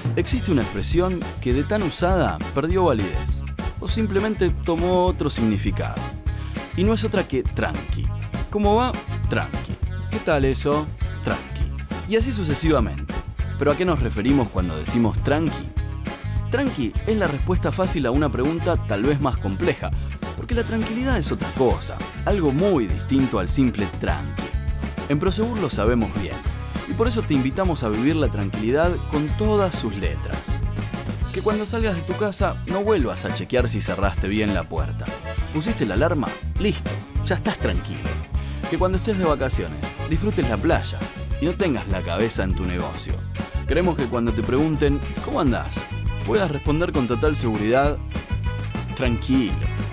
Existe una expresión que de tan usada perdió validez o simplemente tomó otro significado. Y no es otra que tranqui. ¿Cómo va? Tranqui. ¿Qué tal eso? Tranqui. Y así sucesivamente. ¿Pero a qué nos referimos cuando decimos tranqui? Tranqui es la respuesta fácil a una pregunta tal vez más compleja, porque la tranquilidad es otra cosa, algo muy distinto al simple tranqui. En Prosegur lo sabemos bien, y por eso te invitamos a vivir la tranquilidad con todas sus letras. Que cuando salgas de tu casa no vuelvas a chequear si cerraste bien la puerta. ¿Pusiste la alarma? Listo, ya estás tranquilo. Que cuando estés de vacaciones disfrutes la playa y no tengas la cabeza en tu negocio. Queremos que cuando te pregunten ¿cómo andás?, puedas responder con total seguridad: tranquilo.